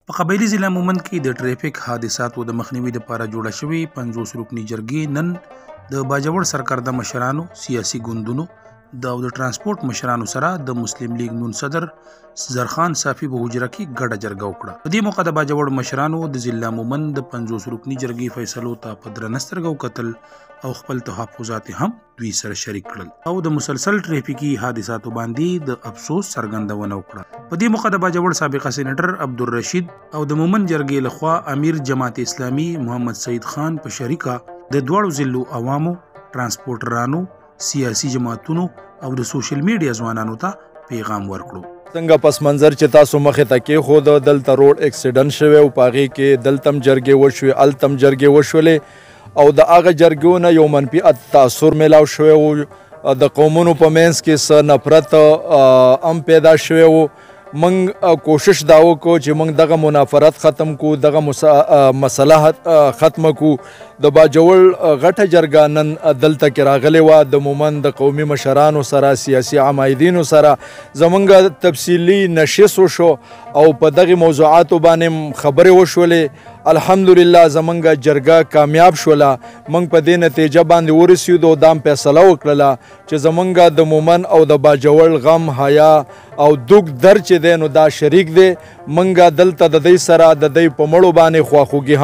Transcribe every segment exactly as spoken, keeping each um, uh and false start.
په قبایلي ضلع مومند کې د ټریفیک حادثاتو د مخنیوي لپاره جوړه شوې پنځوس رکني جرګې نن د باجوړ سرکرده مشرانو، سیاسي ګوندونو د او د ترانسپورت مشرانو سره د مسلم لیگ نون صدر زرخان صافي په حجره کې ګډه جرګه وکړه. په دې موقع د باجوړ مشرانو د ضلع مومند د پنځوس رکني جرګې فیصلو ته په درنه سترګه وکتل او خپل تحفظات هم دوی سره شریک کړل او د مسلسل ټریفیکي حادثاتو باندې د افسوس څرګندونه وکړه. په دې موقع د باجوړ سابقه سېنیټر عبدالرشید او د مومند جرګې لخوا امیر جماعت اسلامي محمد سعید خان په شریکه د دواړو ضلعو عوامو، ترانسپورټرانو، سیاسي جماعتونو او د سوشل میډیا ځوانانو ته پیغام ورکړو. څنګه پس منظر چې تاسو مخې ته کېښود، دلته روډ اکسیډنټ شوی او په هغې کې دلته هم جرګې وشوې، هلته هم جرګې وشولې او د هغه جرګو نه یو منفي تاثر میلاو شوی و. د قومونو په منځ کې څه نفرت هم پیدا شوی و. موږ کوشش دا وکړو چې موږ دغه منافرت ختم کړو، دغه مسله ختمه کړو. د باجوړ غټه جرګه نن دلته کې راغلې وه، د مومند د قومي مشرانو سره، سیاسي عمایدینو سره زموږ تفصیلي نشست وشو او په دغې موضوعاتو باندې خبرې وشولې. الحمدلله زموږ جرګه کامیاب شوله. موږ په دې نتیجه باندې ورسېدو، دا هم فیصله وکړله چې زموږ د مومند او د باجوړ غم، حیا او دوږ درد چې دی نو دا شریک دی. موږ دلته د دوی سره د دوی په مړو باندې خواخوږي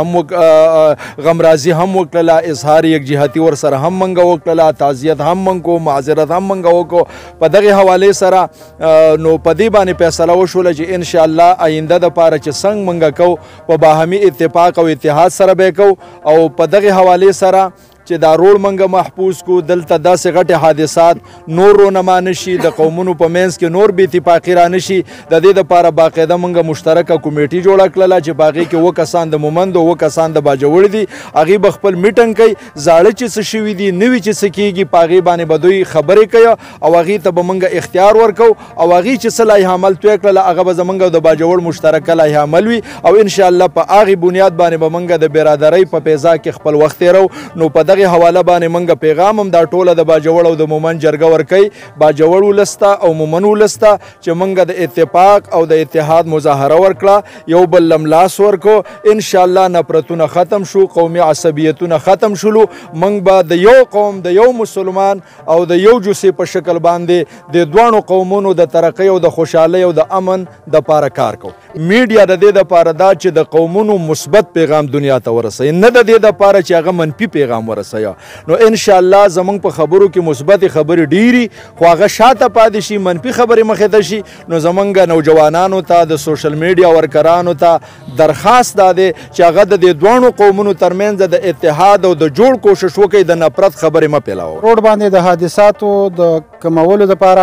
هم غمرازي هم وکړله، اظهار یکجهتي ورسره هم موږ وکړله، تعزیت هم موږ کو، معذرت هم موږ وکړو. په دغې حوالې سره نو په دې باندې فیصله وشوله چې انشاءالله آینده دپاره چې څنګه موږ کوو په باهمي اتفاق او اتحاد سره به کوو. او په دغې حوالې سره چې دا روډ منګه محفوظ کو، دلته داسې غټې حادثات نور رونما نشي، د قومونو په منځ کې نور بې اتفاقي را نشي. د دې دپاره باقاعده موږ مشترکه کمیټي جوړه کړله چې په هغې کې اووه کسان د مومند او اووه کسان د باجوړ دي. هغې به خپل میټنګ کوي، زاړه چې څه شوي دي، نوي چې څه کېږي، په هغې باندې به دوی خبرې کوي او هغې ته به موږ اختیار ورکوو او هغې چې څه لایحه عمل توی کړله هغه به زموږ د باجوړ مشترکه لایحه عمل وي او انشاءالله په هغې بنیاد باندې به موږ د برادرۍ په فضا کې خپل وخت تېرو. نو په دغې حواله باندې موږ پیغام هم دا ټوله د باجوړ او د مومند جرګه ورکوي، باجوړ ولس ته او مومند ولس ته چې موږ د اتفاق او د اتحاد مظاهره ورکړه، یو بل لملاس ورکړو. انشاءالله نفرتونه ختم شو، قومي عصبیتونه ختم شولو. موږ به د یو قوم، د یو مسلمان او د یو جوسې په شکل باندې د دواړو قومونو د ترقۍ او د خوشحالۍ او د امن دپاره کار کوو. میډیا د دې دپاره دا چې د قومونو مثبت پیغام دنیا ته ورسوي، نه د دې دپاره چې هغه منفي پیغام ورسوي. نو انشاءالله زموږ په خبرو کې مثبت خبرې ډیري، خو هغه شاته پاتې شي، منفي خبرې مخې ته شي. نو زموږ نوجوانانو ته، د سوشل میډیا ورکرانو ته درخواست دا دی چې هغه د دې دواړو قومونو ترمنځ د اتحاد او د جوړ کوشش وکړي، د نفرت خبرې مه پیلاوه. روډ باندې د حادثاتو د کمولو دپاره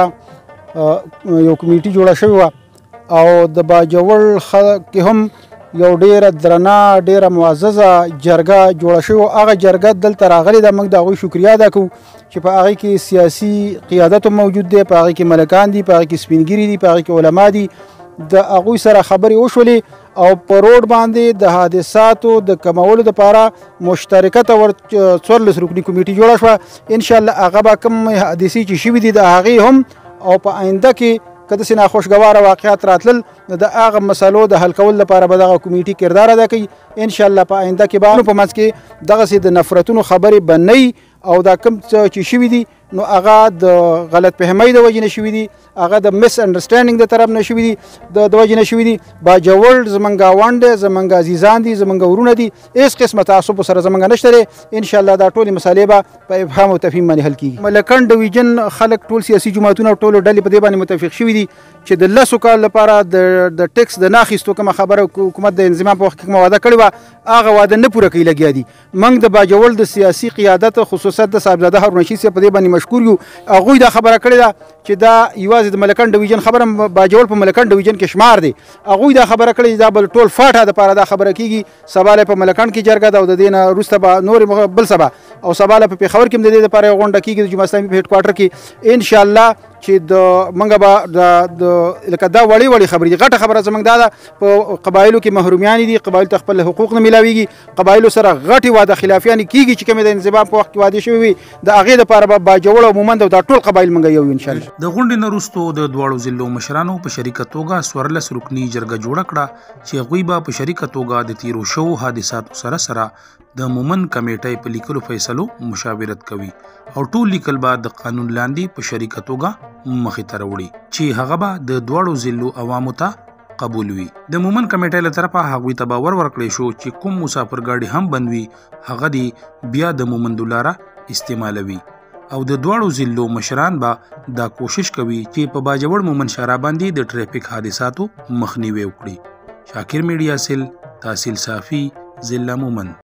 یو کمیټي جوړه شوې وه او د باجوړ خلک کې هم یو ډیره درنه، ډیره معززه جرګه جوړه شوې. هغه جرګه دلته راغلې ده. موږ د هغوی شکریه ادا کوو چې په هغې کې سیاسي قیادت هم موجود دی، په هغې کې ملکان دي، په هغې کې سپین ږیري دي، په هغې کې علما دي. د هغوی سره خبرې وشولې او په روډ باندې د حادثاتو د کمولو دپاره مشترکه ور څوارلس رکني کمیټي جوړه شوه. انشاءالله هغه به کوم حادثې چې شوي دي د هغې هم او په آینده کې که داسې ناخوشګواره واقعات راتلل نو د هغه مسلو د حل کولو لپاره به دغه کمیټي کردار ادا کوي. انشاءالله په آینده کې به په منځ کې دغسې د نفرتونو خبرې به نه وي او دا کوم څه چې شوي دي نو هغه د غلط فهمۍ د وجې نه شوي دي، هغه د مس انډرسټینډینګ د طرف نه شوي دي، د وجې نه شوي دي. باجوړ زموږ ګاونډ دی، زموږ عزیزان دي، زموږ ورونه دي، هېڅ قسمه تعصب سره زموږ نشته دی. انشاءالله دا ټولې مسالې به په افهام او تفهیم باندې حل کېږي. ملکن ډویژن خلک ټول سیاسي جماعتونه او ټولو ډلې په دې باندې متفق شوي دي چې د لسو کال لپاره د ټیکس د نه اخیستو کومه خبره حکومت د انضمام په وخت کې کومه واده کړې وه هغه واده نه پوره کوي لګیا دي. موږ د باجوړ د سیاسي قیادت خصوصا د صاحبزاده هارون رشید صاحب په دې باندې مشکور یو. هغوی دا خبره کړې ده چې دا یوازې د ملکن ډویژن خبره، باجوړ په ملکن ډویژن کې شمار دی. هغوی دا خبره کړې چې دا بل ټول فاټه دپاره دا خبره کېږي. سبا په ملکن کې جرګه ده او د دې نه وروسته به نورې بل سبا او سبا په پېښور کې هم د دې دپاره یوه غونډه کېږي د جمعه اسلامي په هیډ کوارټر کې. انشاءالله چې د منګه به د لکه دا وړې وړې خبرې دي. غټه خبره زموږ دا ده په قبایلو کې محرومیان دي، قبایلو ته خپل حقوق نه میلاویږي، قبایلو سره غټې واده خلافیانې کېږي چې کومې د انضباط په وخت کې واده شوي وي د هغې دپاره به باجوړ او مومند او دا ټول قبایل موږ یو انشاءالله. د غونډې نه وروستو د دواړو ضلعو مشرانو په شریکه توګه څوارلس رکني جرګه جوړه کړه چې هغوی به په شریکه توګه د تیرو شوو حادثاتو سره سره د مومند کمیټۍ په لیکلو فیصلو مشاورت کوي او ټول لیکل به د قانون لاندې په شریکه توګه مخې ته راوړي چې هغه به د دواړو ضلعو عوامو ته قبول وي. د مومند کمیټۍ له طرفه هغوی ته باور ورکړی شو چې کوم مسافر ګاډي هم بند وي هغه دی بیا د مومندو لاره استعمالوي او د دواړو ضلعو مشران به دا کوشش کوي چې په باجوړ مومند شارع باندې د ټریفیک حادثاتو مخنیوي وکړي. شاکر میډیا سیل، تحصیل صافی، ضلع مومند.